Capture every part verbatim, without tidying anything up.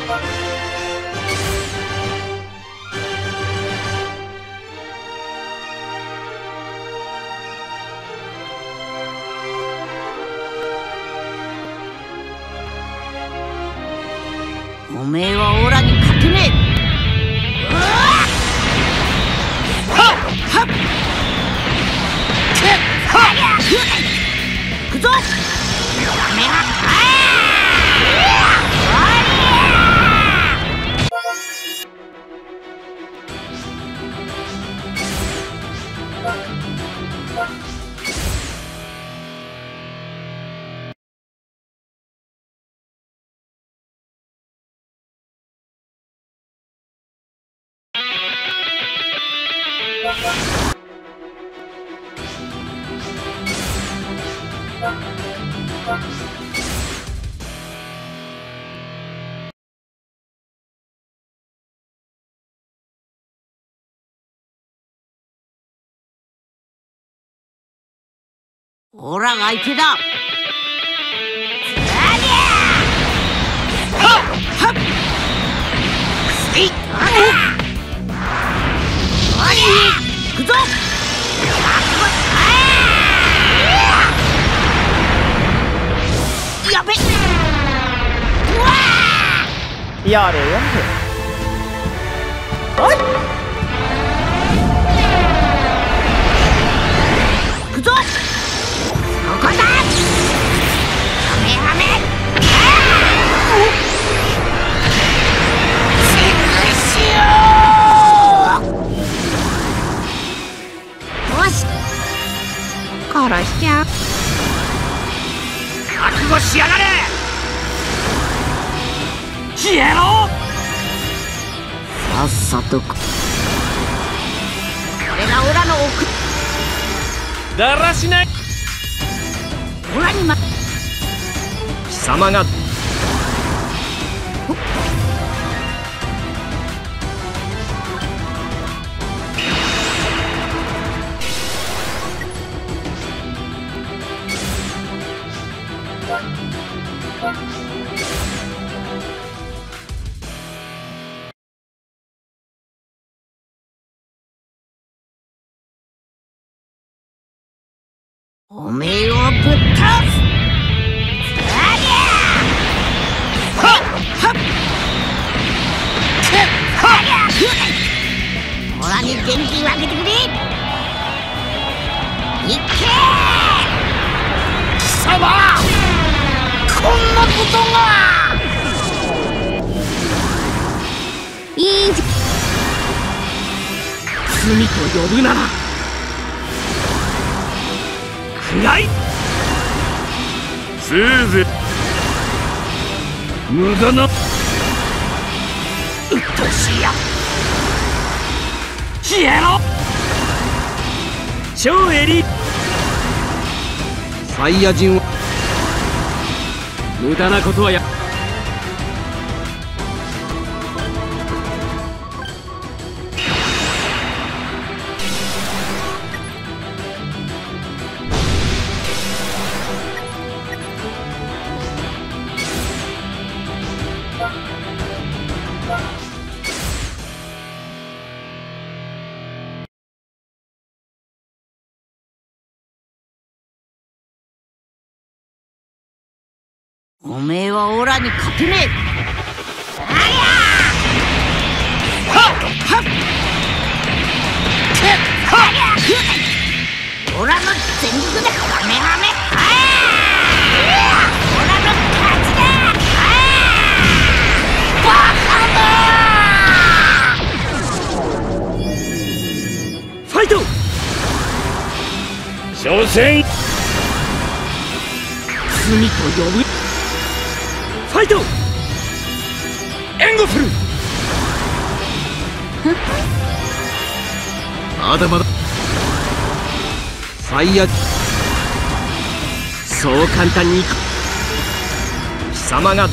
おめえはオラに勝てねえ。行くぞ。オラが相手だ。行くぞ。やべっ。 やれやれ。おい。 行くぞ。ここだ。ハメハメ。よし。殺しちゃう。覚悟しやがれ。消えろ。さっさとこれがオラの奥だらしない。 オラにま貴様がおめえをぶっ倒す。オラに元気をあげてくれ。いけ貴様、こんなことがいいじ罪と呼ぶならくらい。 せいぜい無駄なうっとうしいや。消えろ。 超エリサイヤ人は無駄なことはやおめえはオラに勝てねえ。オラの全力でハメハメ。オラの勝ちだ。バカだ。 ファイト。挑戦。罪と呼ぶファイト。援護する。まだまだサイヤそう簡単にいく。貴様が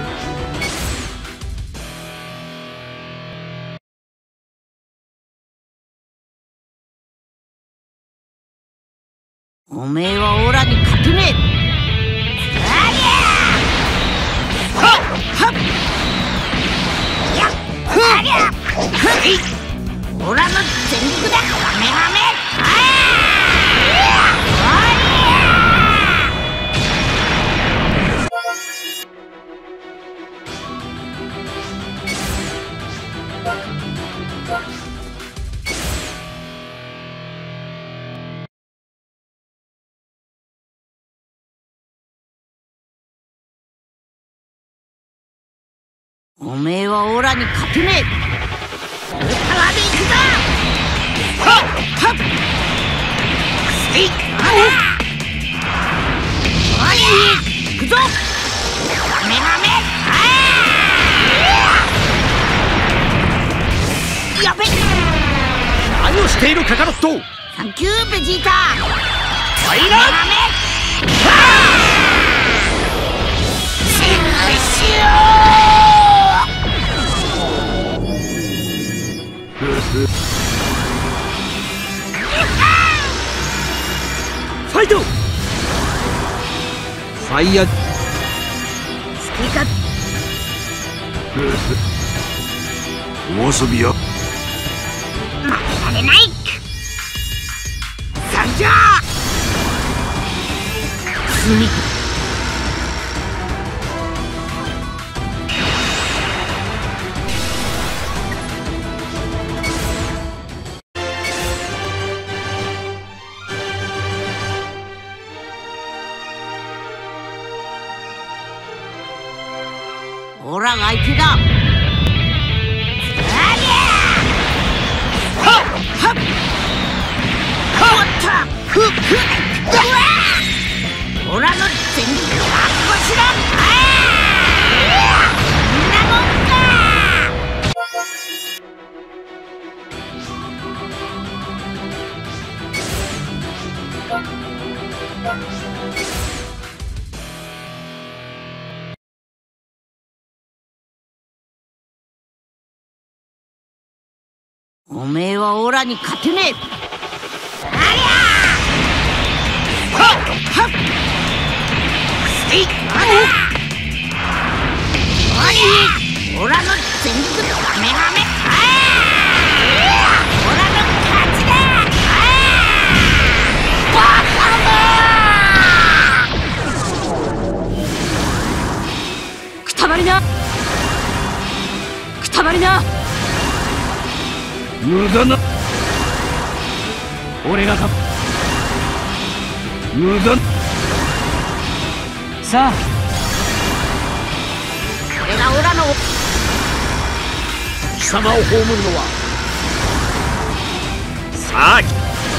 おめえはオラに勝てねえ。ありゃはっはっやっありゃはいオラの全力だカメハメあおめえはオラに勝てねえ。ウルトラで行くぞ。はっはっせいあらおい行くぞカメハメあやべ何をしているカカロット。 サンキューベジータファイナルカメハメシュシュファイトファイヤー好きかお遊びや負けられないサンジャースミオラが相手だ。ありゃはっはっはったふっふっオラの全力を発揮しろ。あみんなもんおめえはオラに勝てねえ。ありゃはっはっせいあらおいオラの全力カメハメあオラの勝ちだ。バカだくたばりなくたばりな無駄な俺が勝つ無駄さあこれがオラの貴様を葬るのはさあ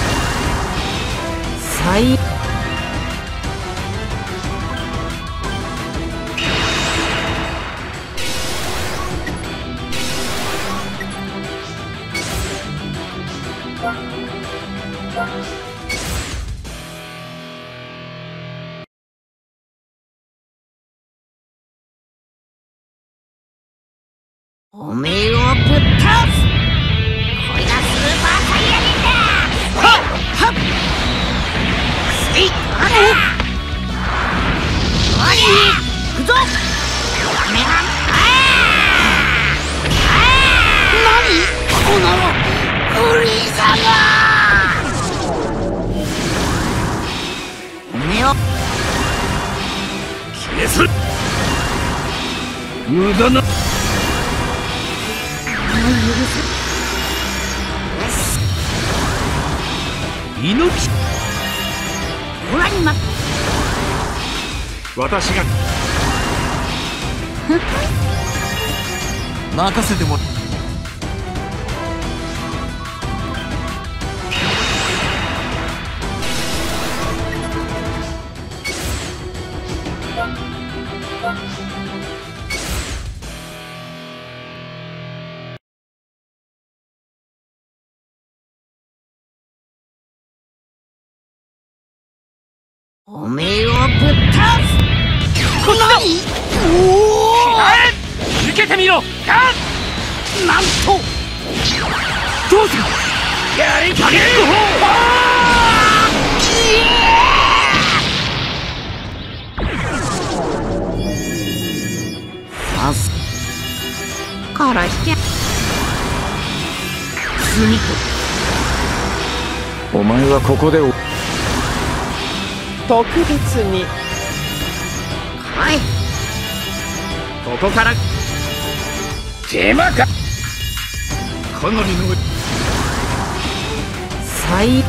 最おめえをぶっ倒す。これがスーパーサイヤ人だ。はっはっせいあらおい行くぞカメハメあ何このフリーザがおめえを消す無駄な猪木オラにま私が任せてもおめえをぶっ倒す。何おお受けてみろ。 なんとどうする。やりかける。 さすから引け罪とお前はここでお特別にはいここから手間か。かなりの最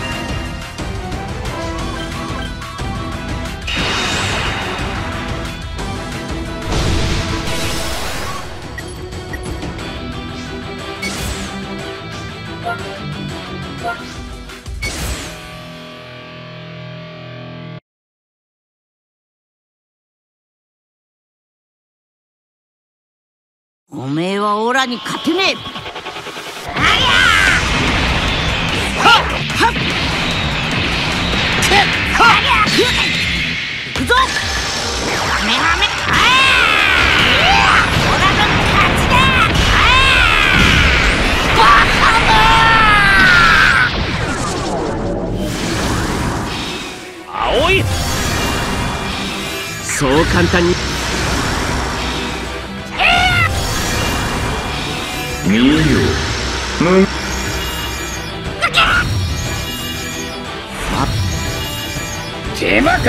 おめえはオラに勝てねえ。ありゃはっはっありゃ行くぞ。カメハメああオラの勝ちだ。バカだ。 青い。そう簡単に見よむ手間か。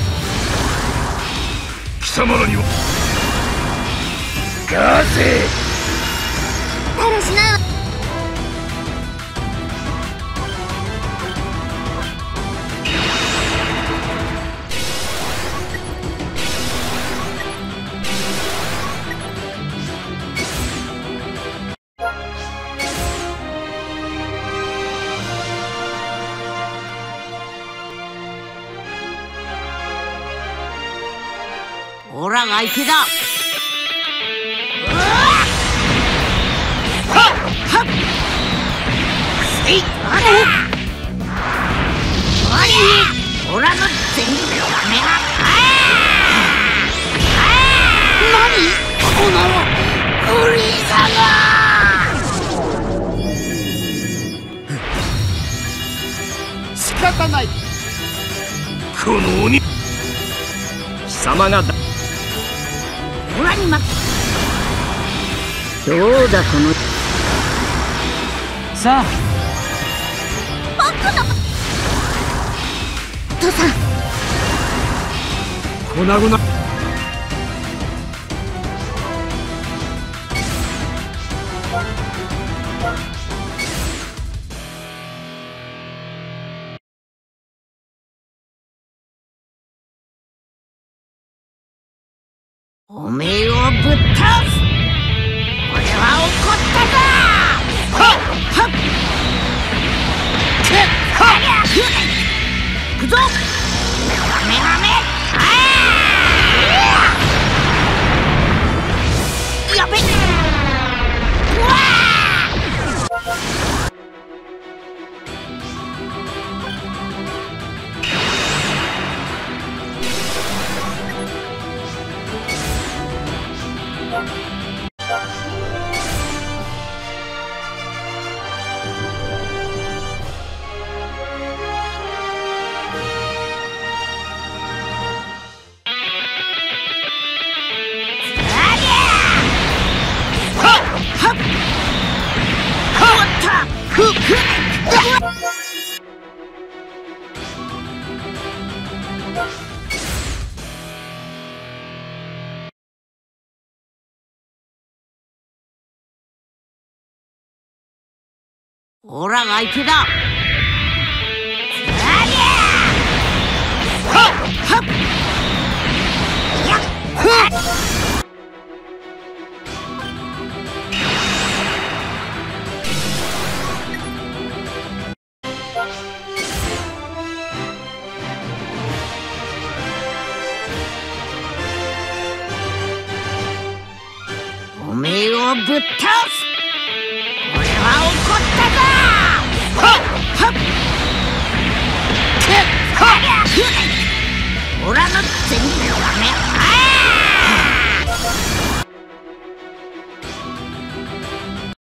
貴様らにはガセだらしないわ。オラが相手だ。うわはっはっせいあれおりオラの全力カメラ何このフリーザが仕方ない。 この鬼貴様がだ。 オラに負けどうだこのさあ僕の父さん粉々 おめえをぶっ倒す。俺は怒ったぞ。はっはっくっはりゃ行くぞ。カメハメああやべっうわオラが相手だ。ありゃはっはっやっはっおめえをぶっ倒す。俺は怒ったぞ。はっはっくっはりゃオラの全力カメああ